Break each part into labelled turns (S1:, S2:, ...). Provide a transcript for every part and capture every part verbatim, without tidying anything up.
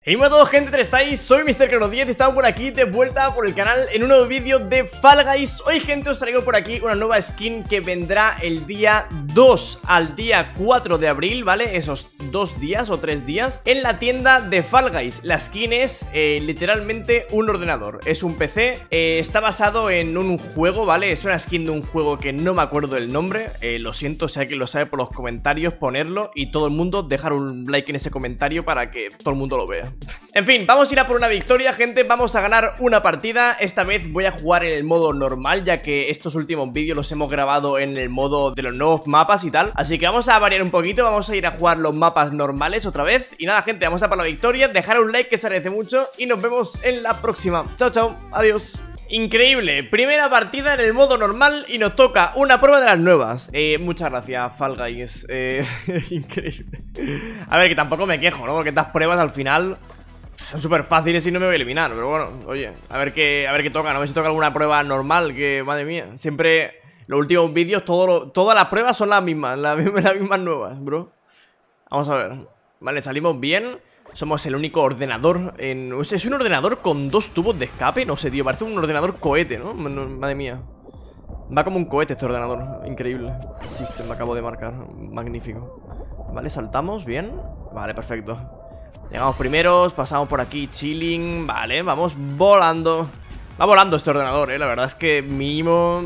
S1: Hey, hola a todos, gente, ¿cómo estáis? Soy mister Crono diez y estamos por aquí de vuelta por el canal en un nuevo vídeo de Fall Guys. Hoy, gente, os traigo por aquí una nueva skin que vendrá el día dos al día cuatro de abril, ¿vale? Esos dos días o tres días en la tienda de Fall Guys. La skin es eh, literalmente un ordenador, es un P C, eh, está basado en un juego, ¿vale? Es una skin de un juego que no me acuerdo el nombre, eh, lo siento, si alguien lo sabe por los comentarios, ponerlo y todo el mundo dejar un like en ese comentario para que todo el mundo lo vea. En fin, vamos a ir a por una victoria, gente. Vamos a ganar una partida. Esta vez voy a jugar en el modo normal, ya que estos últimos vídeos los hemos grabado en el modo de los nuevos mapas y tal. Así que vamos a variar un poquito. Vamos a ir a jugar los mapas normales otra vez. Y nada, gente, vamos a por la victoria. Dejar un like, que se agradece mucho. Y nos vemos en la próxima. Chao, chao, adiós. Increíble, primera partida en el modo normal y nos toca una prueba de las nuevas. eh, Muchas gracias, Fall Guys. eh, Increíble. A ver, que tampoco me quejo, ¿no? Porque estas pruebas al final son súper fáciles y no me voy a eliminar. Pero bueno, oye, a ver qué, a ver qué toca. No sé si toca alguna prueba normal, que madre mía. Siempre los últimos vídeos, todo lo, todas las pruebas son las mismas, las mismas, las mismas nuevas, bro. Vamos a ver. Vale, salimos bien. Somos el único ordenador en... Es un ordenador con dos tubos de escape. No sé, tío, parece un ordenador cohete, ¿no? Madre mía. Va como un cohete este ordenador. Increíble. Chiste, me acabo de marcar. Magnífico. Vale, saltamos, bien. Vale, perfecto. Llegamos primeros, pasamos por aquí, chilling. Vale, vamos volando. Va volando este ordenador, eh. La verdad es que mínimo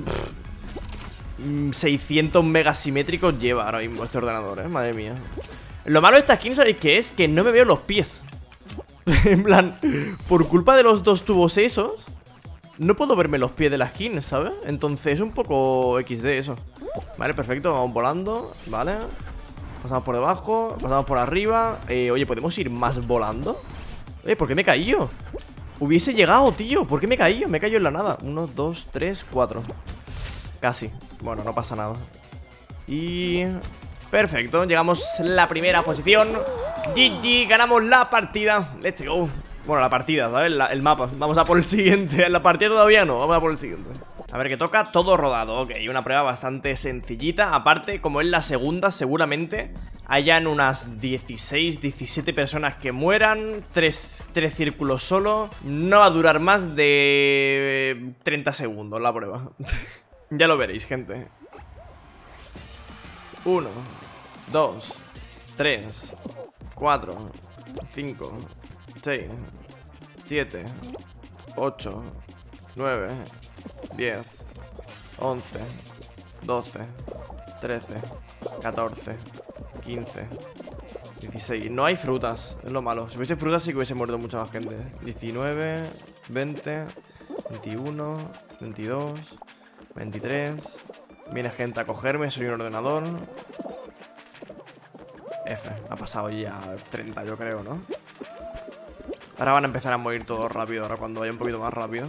S1: pff, seiscientos megasimétricos lleva ahora mismo este ordenador, eh. Madre mía. Lo malo de esta skin, ¿sabéis qué es? Que no me veo los pies. En plan, por culpa de los dos tubos esos, no puedo verme los pies de la skin, ¿sabes? Entonces es un poco equis de eso. Vale, perfecto, vamos volando. Vale. Pasamos por debajo, pasamos por arriba. eh, Oye, ¿podemos ir más volando? Eh, ¿por qué me he caído? Hubiese llegado, tío. ¿Por qué me he caído? Me he caído en la nada. Uno, dos, tres, cuatro. Casi. Bueno, no pasa nada. Y... perfecto, llegamos a la primera posición. G G, ganamos la partida. Let's go. Bueno, la partida, ¿sabes? La, el mapa. Vamos a por el siguiente. La partida todavía no, vamos a por el siguiente. A ver, que toca todo rodado. Ok, una prueba bastante sencillita. Aparte, como es la segunda, seguramente hayan unas dieciséis, diecisiete personas que mueran. Tres, tres círculos solo. No va a durar más de treinta segundos la prueba. Ya lo veréis, gente. Uno, dos, tres, cuatro, cinco, seis, siete, ocho, nueve, diez, once, doce, trece, catorce, quince, dieciséis. No hay frutas, es lo malo. Si hubiese frutas sí que hubiese muerto mucha más gente. diecinueve, veinte, veintiuno, veintidós, veintitrés. Viene gente a cogerme, soy un ordenador. F, ha pasado ya treinta, yo creo, ¿no? Ahora van a empezar a morir todos rápido. Ahora cuando vaya un poquito más rápido.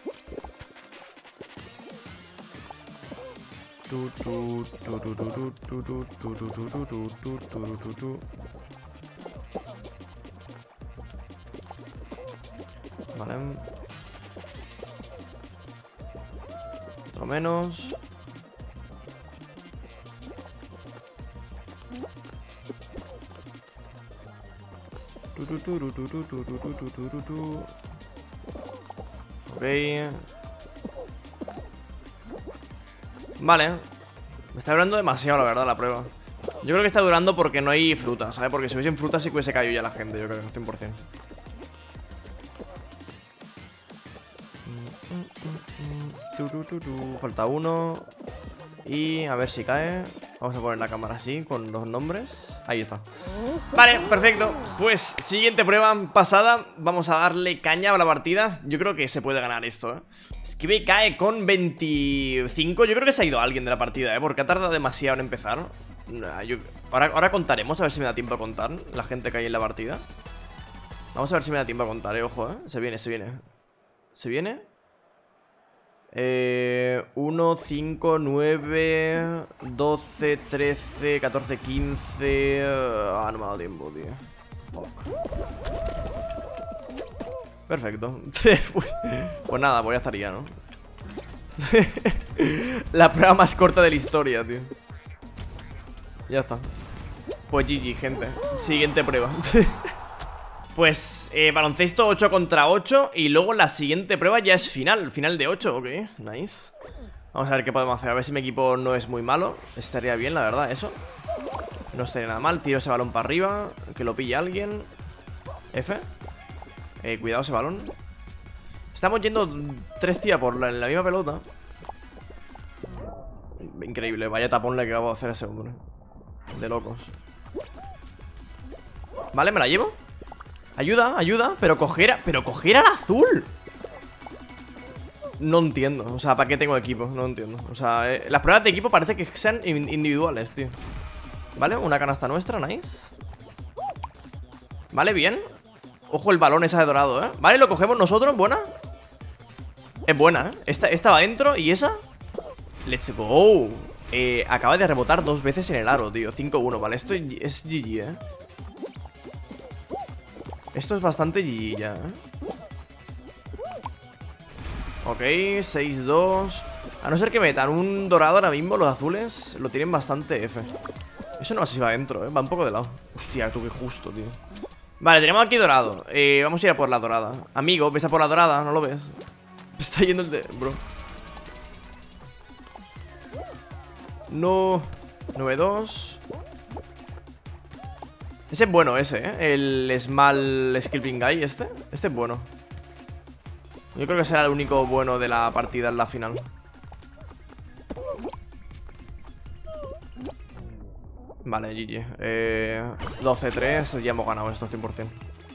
S1: Vale. Otro menos. Ok. Vale. Me está durando demasiado, la verdad, la prueba. Yo creo que está durando porque no hay frutas, ¿sabes? Porque si hubiesen frutas sí que hubiese caído ya la gente, yo creo, cien por cien. Falta uno. Y a ver si cae. Vamos a poner la cámara así, con los nombres. Ahí está. Vale, perfecto. Pues siguiente prueba pasada. Vamos a darle caña a la partida. Yo creo que se puede ganar esto, ¿eh? Esquive cae con veinticinco. Yo creo que se ha ido alguien de la partida, ¿eh? Porque ha tardado demasiado en empezar. Nah, yo... ahora, ahora contaremos, a ver si me da tiempo a contar la gente que hay en la partida. Vamos a ver si me da tiempo a contar, ¿eh? Ojo, ¿eh? Se viene, se viene. ¿Se viene? Eh, uno, cinco, nueve, doce, trece, catorce, quince. Ah, no me ha dado tiempo, tío. Fuck. Perfecto. Pues nada, pues ya estaría, ¿no? La prueba más corta de la historia, tío. Ya está. Pues G G, gente. Siguiente prueba. Pues eh, baloncesto ocho contra ocho. Y luego la siguiente prueba ya es final. Final de ocho, ok, nice. Vamos a ver qué podemos hacer, a ver si mi equipo no es muy malo. Estaría bien, la verdad, eso. No estaría nada mal, tiro ese balón para arriba. Que lo pille alguien. F eh, cuidado ese balón. Estamos yendo tres tías por la, la misma pelota. Increíble, vaya tapón le que acabo de hacer a ese hombre. De locos. Vale, me la llevo. Ayuda, ayuda, pero coger, a, pero coger al azul. No entiendo, o sea, ¿para qué tengo equipo? No entiendo, o sea, eh, las pruebas de equipo parece que sean in individuales, tío. Vale, una canasta nuestra, nice. Vale, bien. Ojo el balón esa de dorado, ¿eh? Vale, lo cogemos nosotros, buena. Es buena, ¿eh? Esta, esta va adentro y esa. Let's go. eh, Acaba de rebotar dos veces en el aro, tío. cinco uno, vale, esto es G G, ¿eh? Esto es bastante G G ya, ¿eh? Ok, seis dos. A no ser que metan un dorado ahora mismo, los azules lo tienen bastante F. Eso no sé si va adentro, ¿eh? Va un poco de lado. Hostia, tú qué justo, tío. Vale, tenemos aquí dorado. eh, Vamos a ir a por la dorada. Amigo, ves a por la dorada, ¿no lo ves? Me está yendo el de... Bro. No. nueve dos. Ese es bueno, ese, ¿eh? El Small Skilping Guy, este. Este es bueno. Yo creo que será el único bueno de la partida en la final. Vale, G G. eh, doce tres, ya hemos ganado esto cien por cien.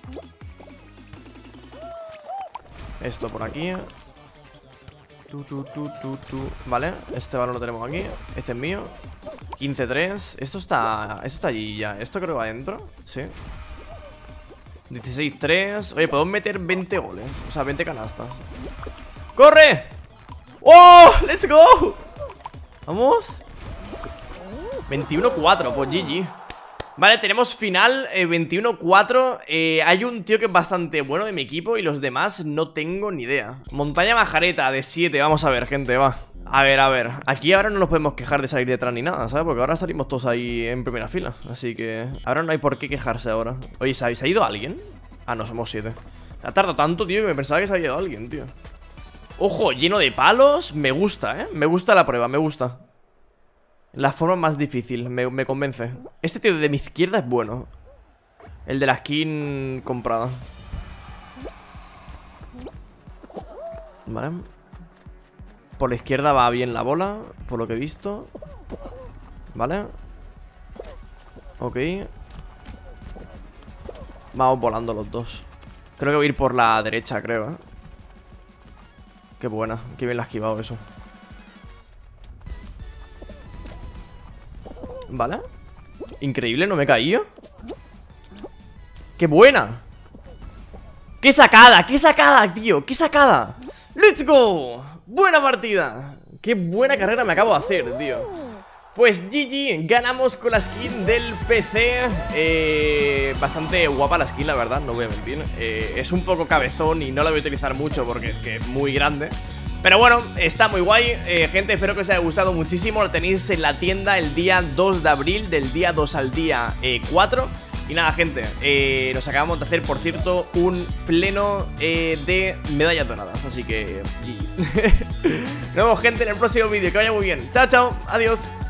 S1: Esto por aquí. Tu, tu, tu, tu, tu. Vale, este balón lo tenemos aquí. Este es mío. quince tres. Esto está... Esto está allí ya. Esto creo que va adentro. Sí. dieciséis tres. Oye, podemos meter veinte goles. O sea, veinte canastas. ¡Corre! ¡Oh! ¡Let's go! Vamos. veintiuno cuatro, pues G G. Vale, tenemos final eh, veintiuno cuatro. eh, Hay un tío que es bastante bueno de mi equipo y los demás no tengo ni idea. Montaña Majareta de siete, vamos a ver, gente, va. A ver, a ver, aquí ahora no nos podemos quejar de salir detrás ni nada, ¿sabes? Porque ahora salimos todos ahí en primera fila. Así que ahora no hay por qué quejarse ahora. Oye, ¿se ha ido alguien? Ah, no, somos siete. Ha tardado tanto, tío, que me pensaba que se había ido alguien, tío. Ojo, lleno de palos. Me gusta, ¿eh? Me gusta la prueba, me gusta. La forma más difícil, me, me convence. Este tío de mi izquierda es bueno. El de la skin comprada. Vale. Por la izquierda va bien la bola, por lo que he visto. Vale. Ok. Vamos volando los dos. Creo que voy a ir por la derecha, creo, ¿eh? Qué buena, qué bien la ha esquivado eso. Vale. Increíble, no me he caído. ¡Qué buena! ¡Qué sacada! ¡Qué sacada, tío! ¡Qué sacada! ¡Let's go! ¡Buena partida! ¡Qué buena carrera me acabo de hacer, tío! Pues G G, ganamos con la skin del P C. eh, Bastante guapa la skin, la verdad, no voy a mentir. eh, Es un poco cabezón y no la voy a utilizar mucho porque es que es muy grande. Pero bueno, está muy guay, eh, gente, espero que os haya gustado muchísimo. Lo tenéis en la tienda el día dos de abril, del día dos al día eh, cuatro. Y nada, gente, eh, nos acabamos de hacer, por cierto, un pleno eh, de medallas doradas. Así que... G G. Nos vemos, gente, en el próximo vídeo. Que vaya muy bien. Chao, chao, adiós.